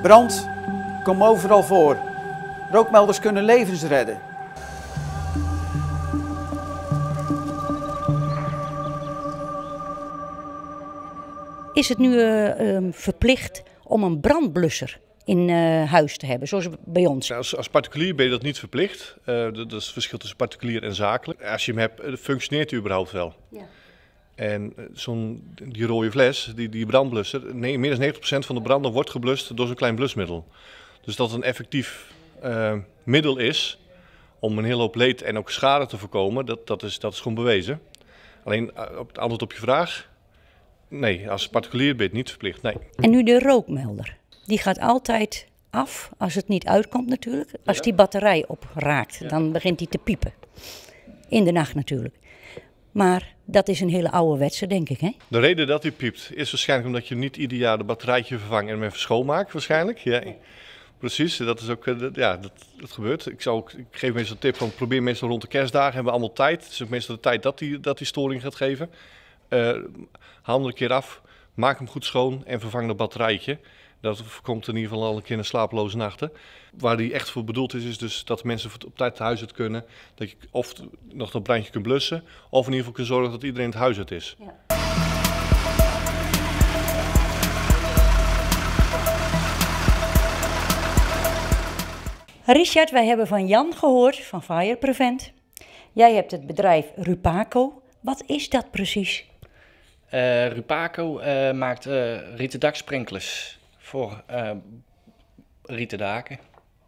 Brand, kom overal voor. Rookmelders kunnen levens redden. Is het nu verplicht om een brandblusser in huis te hebben, zoals bij ons? Nou, als particulier ben je dat niet verplicht. Dat is het verschil tussen particulier en zakelijk. Als je hem hebt, functioneert hij überhaupt wel. Ja. En die rode fles, die brandblusser, meer dan 90% van de branden wordt geblust door zo'n klein blusmiddel. Dus dat het een effectief middel is om een hele hoop leed en ook schade te voorkomen, dat is gewoon bewezen. Alleen op het antwoord op je vraag, nee, als particulier ben je het niet verplicht, nee. En nu de rookmelder. Die gaat altijd af, als het niet uitkomt natuurlijk. Als die batterij opraakt, dan begint die te piepen. In de nacht natuurlijk. Maar dat is een hele ouderwetse, denk ik, hè? De reden dat hij piept is waarschijnlijk omdat je niet ieder jaar de batterijtje vervangt en hem even schoonmaakt, waarschijnlijk. Ja, precies, dat is ook, dat gebeurt. Ik geef meestal de tip van probeer meestal rond de kerstdagen, hebben we allemaal tijd. Het is ook meestal de tijd dat die storing gaat geven. Haal hem er een keer af, maak hem goed schoon en vervang dat batterijtje. Dat voorkomt in ieder geval al een keer een slapeloze nachten. Waar die echt voor bedoeld is dus dat mensen op tijd het huis uit kunnen. Dat je of nog dat brandje kunt blussen, of in ieder geval kunt zorgen dat iedereen het huis uit is. Ja. Richard, wij hebben van Jan gehoord, van Fire Prevent. Jij hebt het bedrijf Rupaco. Wat is dat precies? Rupaco maakt rieten daksprinklers voor rieten daken.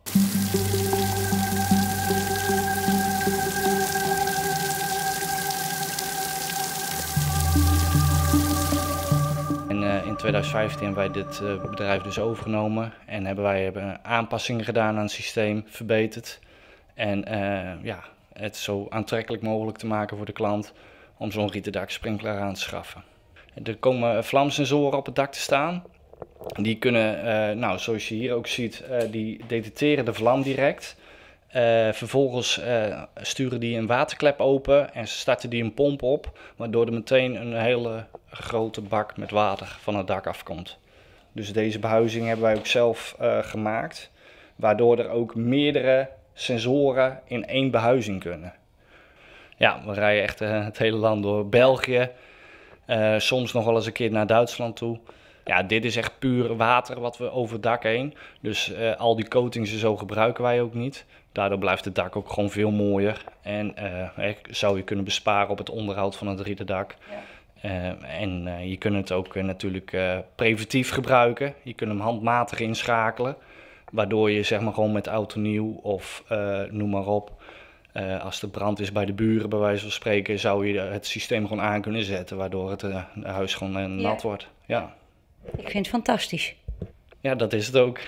In 2015 hebben wij dit bedrijf dus overgenomen en hebben aanpassingen gedaan aan het systeem, verbeterd. En het zo aantrekkelijk mogelijk te maken voor de klant om zo'n rieten daksprinkler aan te schaffen. Er komen vlamsensoren op het dak te staan. Die kunnen, zoals je hier ook ziet, die detecteren de vlam direct. Vervolgens sturen die een waterklep open en starten die een pomp op, waardoor er meteen een hele grote bak met water van het dak afkomt. Dus deze behuizing hebben wij ook zelf gemaakt, waardoor er ook meerdere sensoren in één behuizing kunnen. Ja, we rijden echt het hele land door. België, soms nog wel eens een keer naar Duitsland toe. Ja, dit is echt puur water wat we over het dak heen. Dus al die coatings en zo gebruiken wij ook niet. Daardoor blijft het dak ook gewoon veel mooier. En zou je kunnen besparen op het onderhoud van het rieten dak. Ja. Je kunt het ook natuurlijk preventief gebruiken. Je kunt hem handmatig inschakelen. Waardoor je zeg maar gewoon met oud en nieuw of noem maar op. Als er brand is bij de buren, bij wijze van spreken, zou je het systeem gewoon aan kunnen zetten. Waardoor het huis gewoon nat wordt. Ja. Ik vind het fantastisch. Ja, dat is het ook.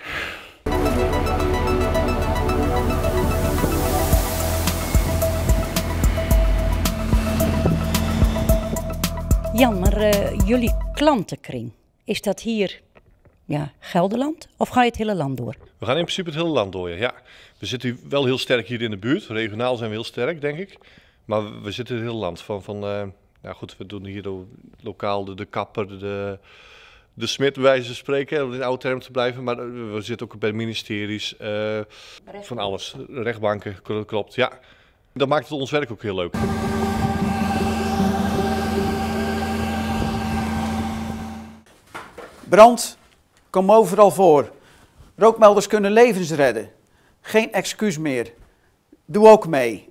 Jan, maar jullie klantenkring, is dat hier Gelderland of ga je het hele land door? We gaan in principe het hele land door, ja. We zitten wel heel sterk hier in de buurt. Regionaal zijn we heel sterk, denk ik. Maar we zitten in het hele land. We doen hier lokaal de kapper, de smid, bij wijze van spreken, om in oude termen te blijven. Maar we zitten ook bij ministeries, van alles. Rechtbanken, klopt, ja. Dat maakt het ons werk ook heel leuk. Brand, kom overal voor. Rookmelders kunnen levens redden. Geen excuus meer. Doe ook mee.